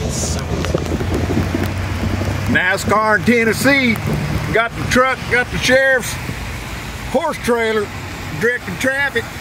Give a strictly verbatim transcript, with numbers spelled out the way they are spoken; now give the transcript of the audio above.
NASCAR in Tennessee. Got the truck, got the sheriff's horse trailer directing traffic.